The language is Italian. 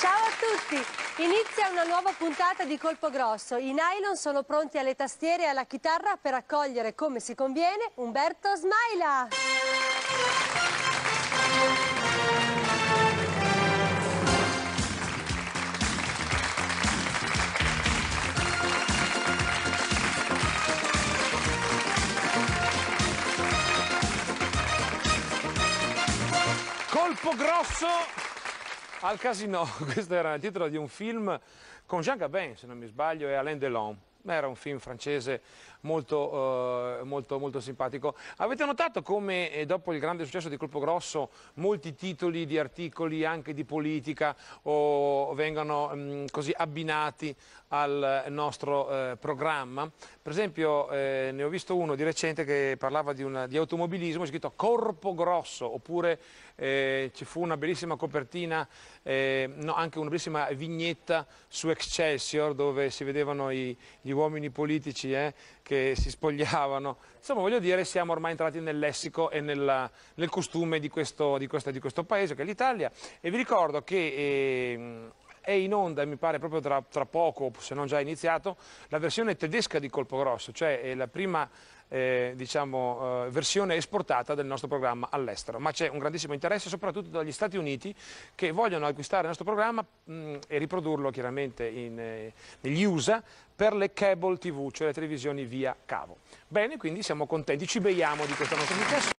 Ciao a tutti! Inizia una nuova puntata di Colpo Grosso. I nylon sono pronti alle tastiere e alla chitarra per accogliere come si conviene Umberto Smaila! Colpo grosso al Casino, questo era il titolo di un film con Jean Gabin, se non mi sbaglio, e Alain Delon. Era un film francese molto simpatico. Avete notato come dopo il grande successo di Colpo Grosso molti titoli di articoli anche di politica vengano così abbinati al nostro programma? Per esempio ne ho visto uno di recente che parlava di automobilismo, scritto Corpo Grosso, oppure ci fu una bellissima copertina, anche una bellissima vignetta su Excelsior dove si vedevano gli uomini politici che si spogliavano. Insomma, voglio dire, siamo ormai entrati nel lessico e nel costume di questo paese che è l'Italia, e vi ricordo che è in onda, mi pare proprio tra poco, se non già iniziato, la versione tedesca di Colpo Grosso, cioè è la prima versione esportata del nostro programma all'estero, ma c'è un grandissimo interesse soprattutto dagli Stati Uniti, che vogliono acquistare il nostro programma e riprodurlo chiaramente negli USA per le cable TV, cioè le televisioni via cavo. Bene, quindi siamo contenti, ci beiamo di questo nostro successo.